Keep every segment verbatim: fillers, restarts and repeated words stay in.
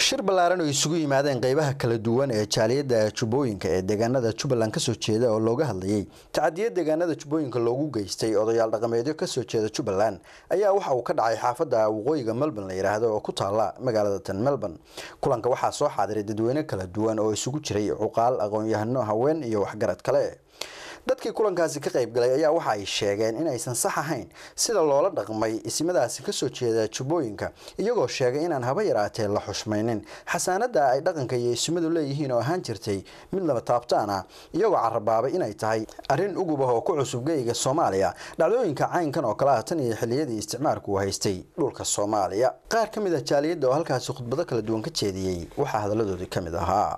shir ballaaran oo isugu yimaadeen qaybaha kala duwan ee jaaliyada Jubbooyinka ee deegaanada Jubbaland ka soo jeeda oo looga hadlayay tacadiyada deegaanada Jubbooyinka loogu geystay odayaal dhaqameedyo ka soo jeeda Jubbaland ayaa waxa uu ka dhacay xaafadda waqooyiga Melbourne la yiraahdo oo ku taala magaalada tan Melbourne. Kulanka waxaa soo xaadiray dadweyne kala duwan oo isugu jiray cuqaal, aqoon-yahano, haween iyo waxgarad kale. dadkii kulankaasi ka qayb galay ayaa waxa ay sheegeen in aysan sax ahayn sida loola dhaqmay isimadaasi ka soo jeeda Jubbooyinka iyagoo sheegay inaan haba yaraatee la xushmaynin xasaanada ay dhaqanka iyo isimadu leeyihiin oo ahaan jirtay mid laba taabtaan ah iyagoo carabaabay inay tahay arrin ugu baho ku cusub geeyga Soomaaliya dhacdooyinka caynkan oo kala ah tan iyo xilliyadii isticmaalku haystay dhulka Soomaaliya. qaar ka mid ah jaaliyada oo halkaas khudbado kala duwan ka jeediyay waxa hadaladoodii ka mid ahaa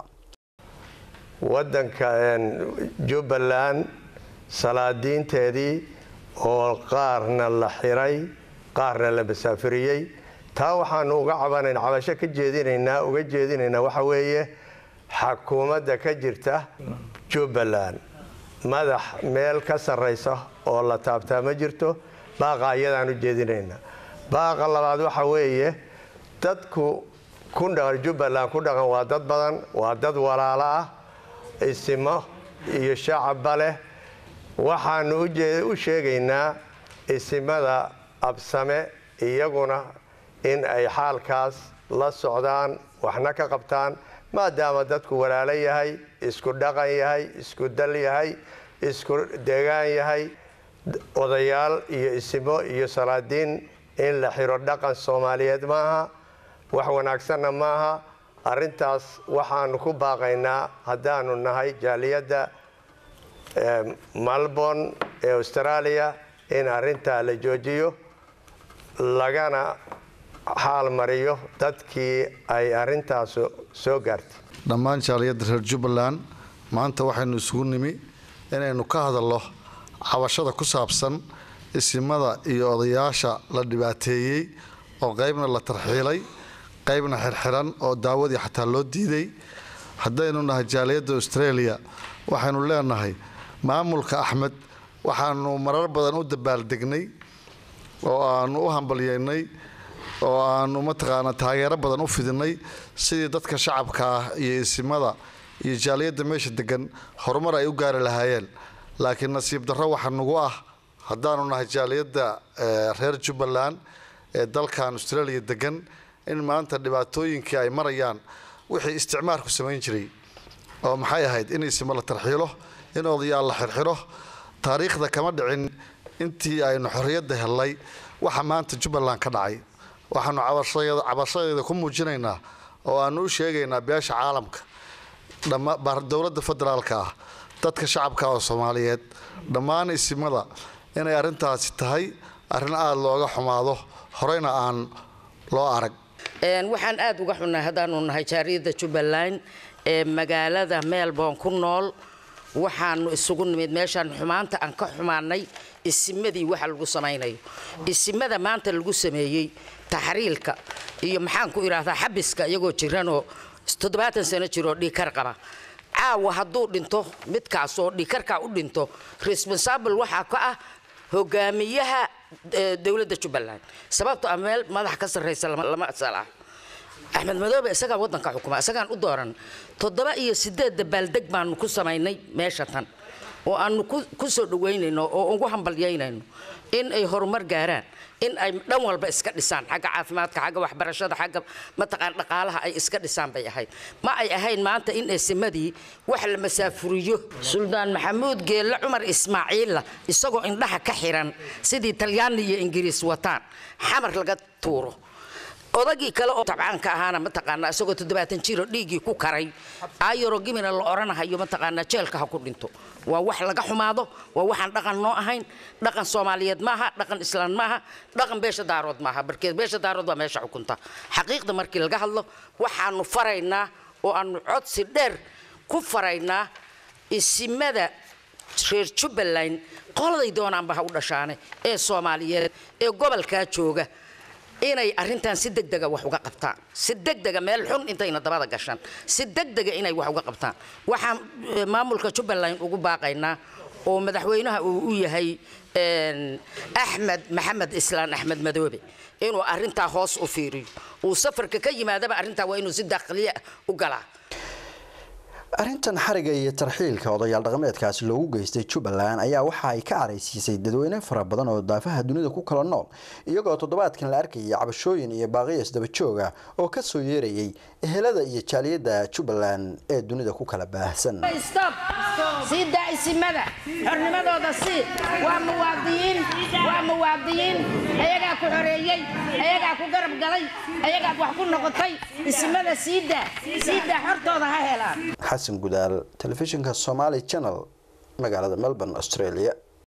wadanka Jubbaland salaadiinteedii oo qaarna la xiray qaarna la basaafiriyay taa waxaan uga cabanayn cabasho ka jeedinaynaa uga jeedinaynaa waxa weeye xukuumadda ka jirta Jubbaland madax meel ka sareysa oo la taabtaa ma jirto baaqa ayadaan u jeedinaynaa. baaqa labaad waxa weeye dadku ku dhaqan Jubbaland ku dhaqan waa dad badan waa dad walaalo ah isimo iyo shacab leh waxaan u sheegaynaa isimada absame iyaguna in ay xaalkaas la socdaan waxna ka qabtaan maadaama dadku walaalo yahay isku dhaqan yahay isku dal yahay isku deegaan yahay odayaal iyo isimo iyo salaadiin in la xiro dhaqan Soomaaliyeed maaha wax wanaagsanna maaha. arrintaas waxaan ku baaqaynaa haddaanu nahay jaaliyada Melbourne ee Australia in arrinta la joojiyo lagana xaal mariyo dadkii ay arrintaas soo gaartay. dhammaan jaaliyada reer Jubbaland maanta waxaynu isugu nimi inaynu ka hadalno cabashada ku saabsan isimada iyo odayaasha la dhibaateeyay oo qaybna la tarxiilay qaybna xirxiran oo daawadii xataa loo diiday. haddaynu nahay jaaliyada Australia waxaanu leenahay maamulka Axmed waxaanu marar badan u dabaaldegnay oo aanu u hambalyeynay oo aanu mataqaana taageero badan u fidinay sidii dadka shacabka ah iyo isimada iyo jaaliyada meesha degan horumar ay u gaari lahaayeen. laakiin nasiib darro waxa nagu ah haddaanu nahay jaaliyada reer Jubbaland ee dalkan Australia degan in maanta dhibaatooyinkii ay marayaan wixii isticmaalku sameyn jiray oo maxay ahayd in isma la tarxiilo in odayaal la xirxiro taariikhda kama dhicin intii aynu xorriyadda helay waxa maanta Jubbaland ka dhacay. waxaanu cabashada cabashada ku muujinaynaa oo aanu u sheegaynaa beesha caalamka dhammaan dawladda federaalka ah dadka shacabka oo Soomaaliyeed dhammaan isimada inay arrintaasi tahay arrin aad looga xumaado horeyna aan loo arag. een waxaan aad uga xunahay hadaanu nahay jaaliyada Jubbaland ee magaalada Melbourne ku nool waxaanu isugu nimid meeshan xumaanta aan ka xumaanay isimadii waxa lagu sameeyay isimada maanta lagu sameeyay taxriilka iyo maxaan ku iraahdaa xabiska iyagoo jiran oo toddobaatan sano jiro dhikar qaba caawa hadduu dhinto midkaas oo dhikarka u dhinto responsible waxa ka ah hogaamiyaha dawladda Jubbaland sababtoo ah meel madax ka sareysa lama asala Axmed Madoobe isaga wadanka xukuma isagaan u dooran toddoba iyo sideed dabaaldeg baan ku sameeynay meesha tan oo aanu ku soo dhaweynayno oo ugu hambalyeynayno in ay horumar gaaraan in ay dhan walba iska dhisaan xagga caafimaadka xagga waxbarashada xagga mataqaan dhaqaalaha ay iska dhisaan bay ahayd ma ay ahayn maanta in isimadii wax la masaafuriyo. Suldaan Maxamuud Geelle Cumar Ismaaciil isagoo indhaha ka xiran sidii Talyaani iyo Ingiriis wataan xamar laga tuuro odagii kale oo tabcaanka ahaana mataqaana isagoo toddobaatan jiro dhiigii ku karay ayro gimina la oranahayo mataqaana jeelka ha ku dhinto waa wax laga xumaado waa waxaan dhaqan noo ahayn dhaqan Soomaaliyeed maaha dhaqan Islaam maaha dhaqan beesha daarood maaha barkeed beesha daarood waa meesha xukunta xaqiiqda markii laga hadlo waxaanu faraynaa oo aanu codsi dheer ku faraynaa isimada reer Jubbaland qoladay doonaanba ha u dhashaane ee Soomaaliyeed ee gobolka jooga inay arrintan si degdeg ah wax uga qabtaan si degdeg ah meel xun intayna dabada gashan si degdeg ah inay wax uga qabtaan waxaan maamulka Jubbaland ugu baaqaynaa oo madaxweynaha uu u yahay Axmed Maxamed Islaan Axmed Madoobe inuu arinta hoos u fiiriyo uu safarka ka yimaadaba arinta waa inuu si daaqliya u galaa arrintan xariga iyo tarxiilka odayaal dhaqameedkaasi loogu geystay Jubbaland ayaa waxa ay ka careysiisay dadweyne fara badan oo daafaha dunida ku kala nool iyagoo toddobaadkan la arkayay cabashooyin iyo baaqiyaas daba jooga oo ka soo yeerayay ehelada iyo jaaliyada Jubbaland ee dunida ku kala baahsan stop si daa'isimada xornimadooda si waa muwaadiniin waa muwaadiniin ayaga ku xoreeyay ayaga ku garab galay ayaga wax ku noqotay isimada siida siida xortooda ha helaan حسن قدال تلفزيون كالصومالي channel مقالة ملبورن أستراليا